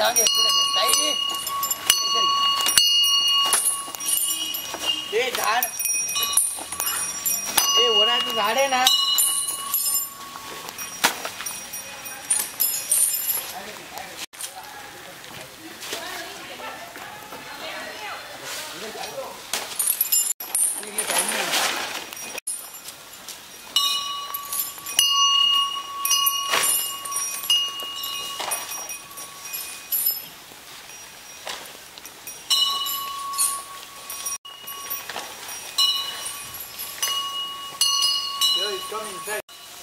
ते झाड हे वडाचं झाड आहे ना come inside.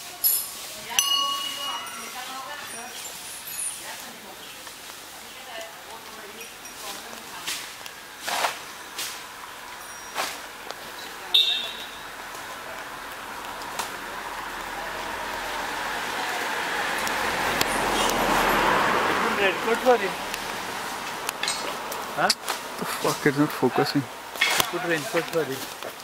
Good for it. Huh? The fuck, it's not focusing. Put raincoat for it.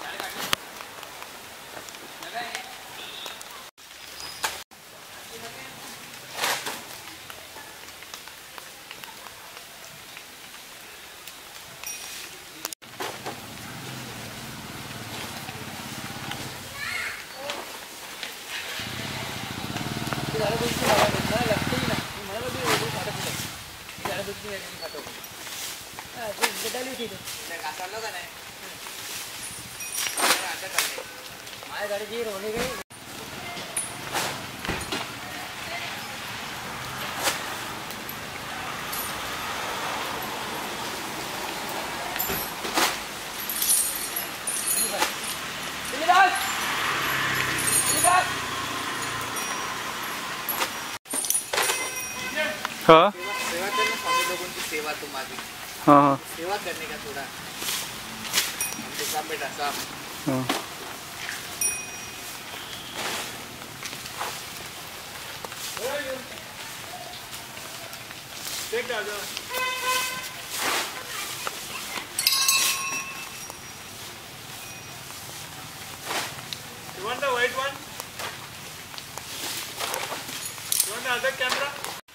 हाँ सेवा करना स्वामी लोगों की सेवा तुम्हारी हाँ हाँ सेवा करने का थोड़ा काम बेटा काम हाँ देख दादा You want the white one? You want the other camera?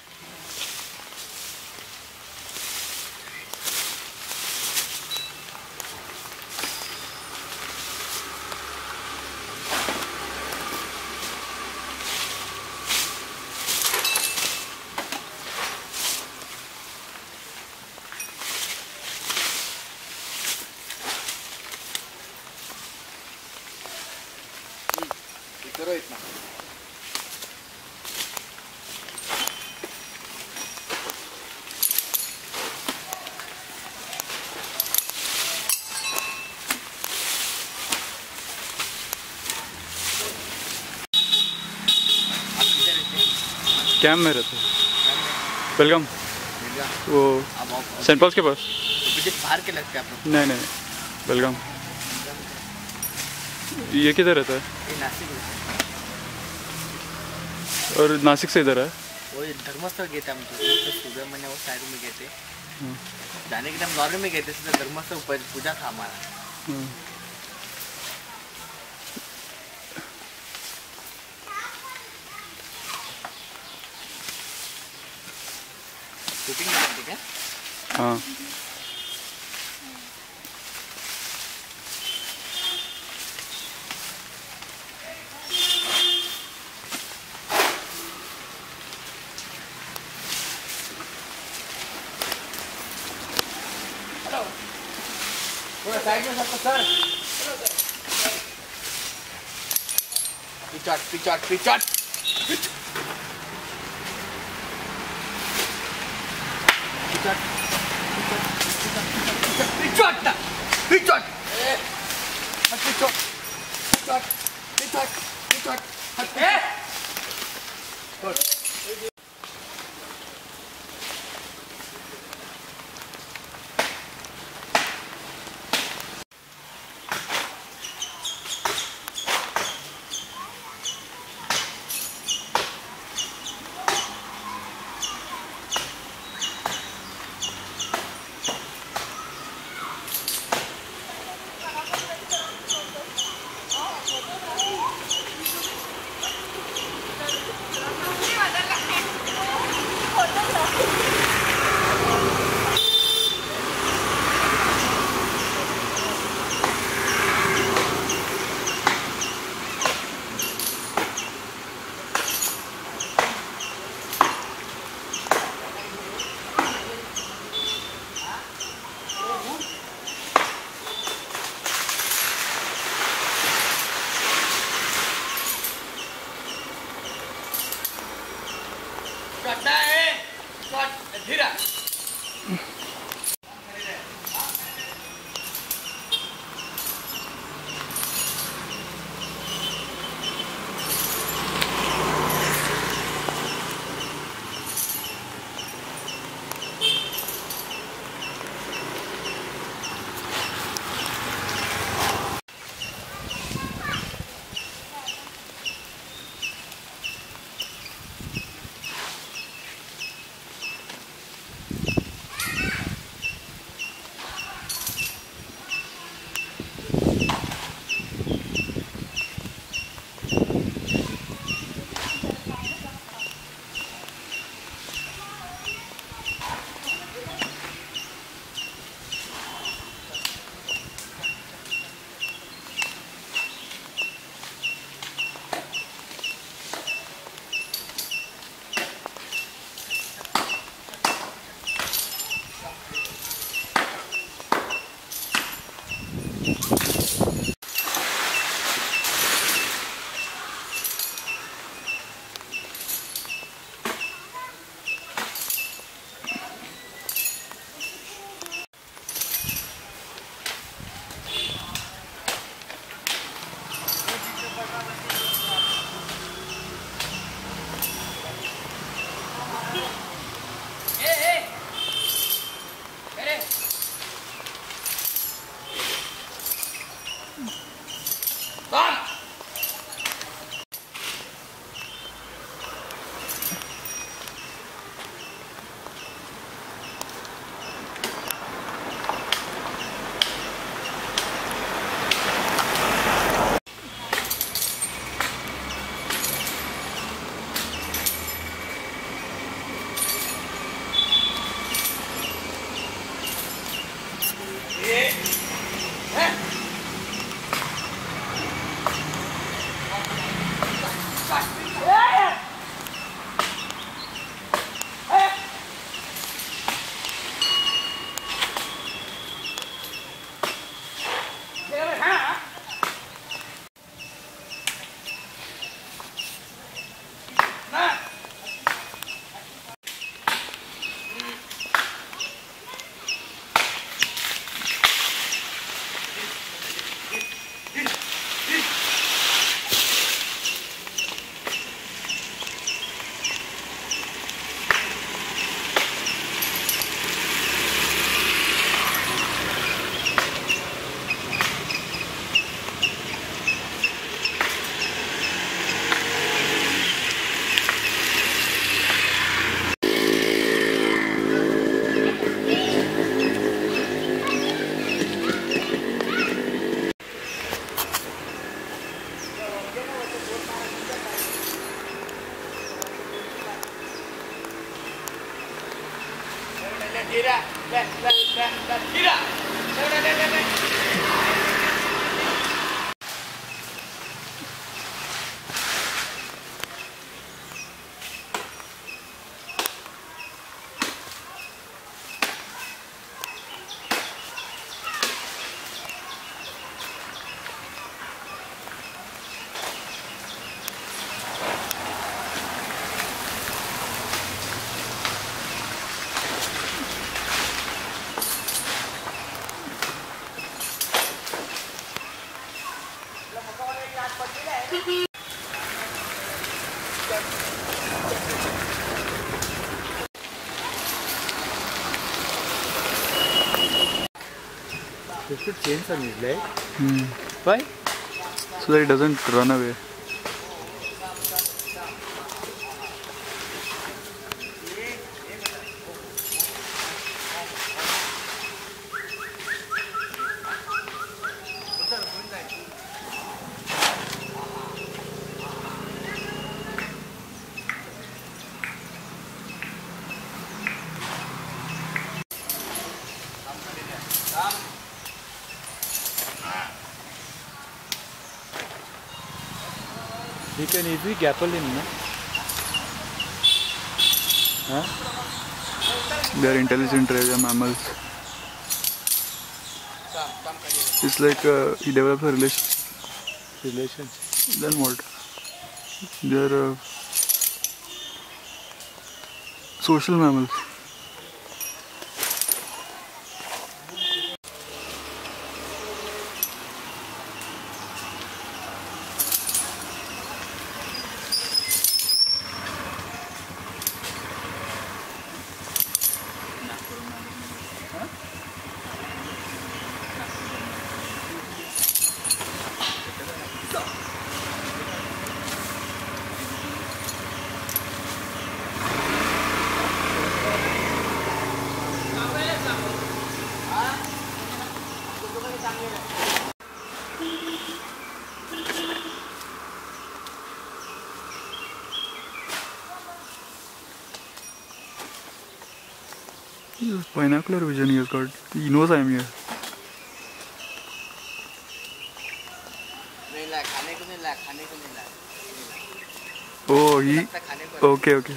करो इतना कैम में रहते वेलकम वो सेंट पॉल्स के पास बाहर के लगते हैं आप लोग नहीं वेलकम ये किधर रहता है ये नासिक और नासिक से इधर है वो धर्मस्थल गए थे हम तो सुबह मैंने वो साइड में गए थे जाने के टाइम नॉर्वे में गए थे सीधा धर्मस्थल पूजा था हमारा शूटिंग ठीक है हाँ साइड में सबको सर पिचट पिचट पिचट पिचट पिचट पिचट पिचट पिचट You should change some his leg. Why? So that it doesn't run away. He can easily grapple him, no? They are intelligent mammals. It's like he develops a relation. Then what? They are social mammals. Binocular vision he has got. He knows I am here. नहीं ला, खाने को नहीं ला, खाने को नहीं ला। Oh, he. खाने को Okay, okay.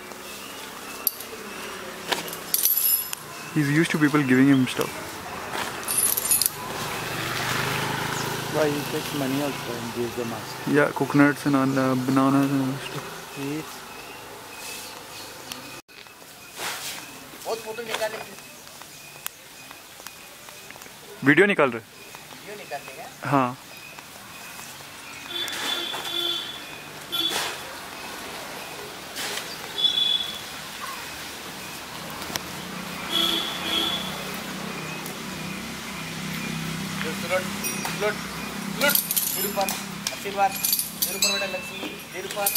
He's used to people giving him stuff. Why he takes money also and gives them us. Yeah, coconuts and bananas and all stuff. He eats. बहुत फोटो निकाले, वीडियो निकाल रहे? Video निकालने का। हाँ. निरुपम आशीर्वाद निरुपम बेटा लक्ष्मी निरुपम